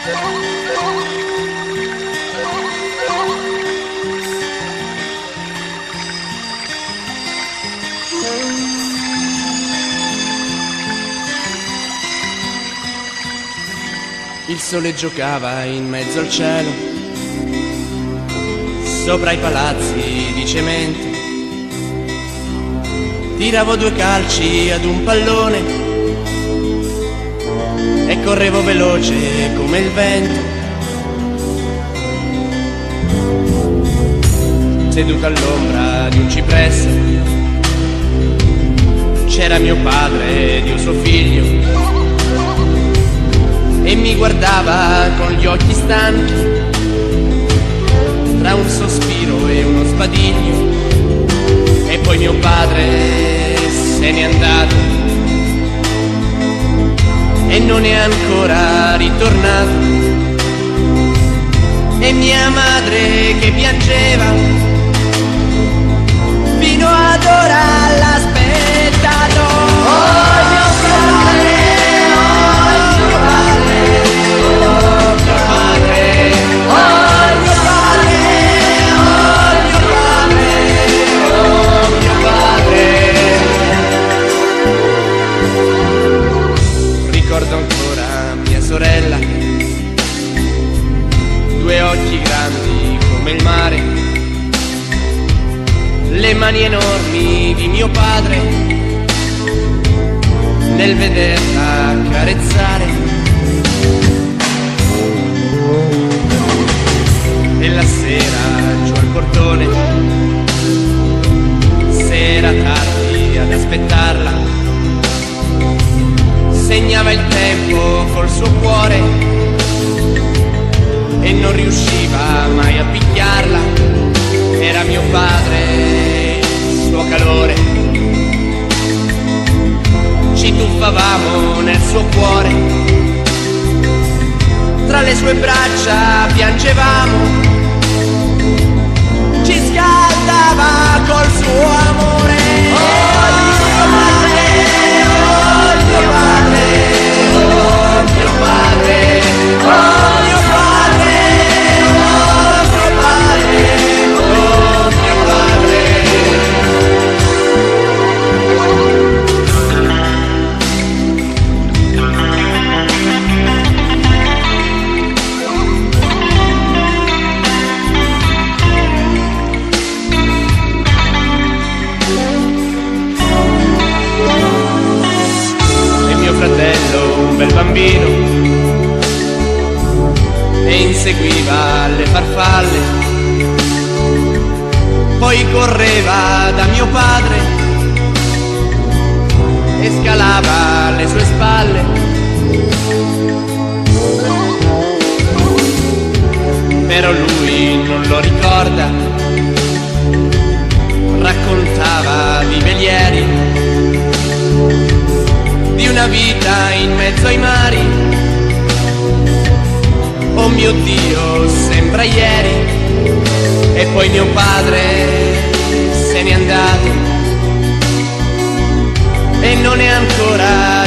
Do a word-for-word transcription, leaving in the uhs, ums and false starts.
Il sole giocava in mezzo al cielo, sopra i palazzi di cemento. Tiravo due calci ad un pallone e correvo veloce come il vento. Seduto all'ombra di un cipresso c'era mio padre ed io suo figlio, e mi guardava con gli occhi stanchi, tra un sospiro e uno sbadiglio. E poi mio padre se n'è andato e non è ancora ritornato. E mia madre che piangeva fino ad ora l'ha aspettato. Oh mio padre, oh mio padre, oh mio padre, oh mio padre, oh mio padre, oh mio padre. Ricordo ancora mia sorella, due occhi grandi come il mare, le mani enormi di mio padre nel vederla carezzare. E la sera giù al portone, se era tardi ad aspettarla, segnava il tempo col suo cuore e non riusciva mai a picchiarla. Era mio padre, il suo calore, ci tuffavamo nel suo cuore, tra le sue braccia piangevamo, ci scaldava col suo amore. Oh mio padre, oh mio padre, oh mio padre, oh mio padre, oh mio padre, oh mio padre. Un bel bambino e inseguiva le farfalle, poi correva da mio padre e scalava le sue spalle. Però lui non lo ricorda, raccontava di velieri, di una vita in mezzo ai mari. Oh mio Dio, sembra ieri. E poi mio padre se n'è andato e non è ancora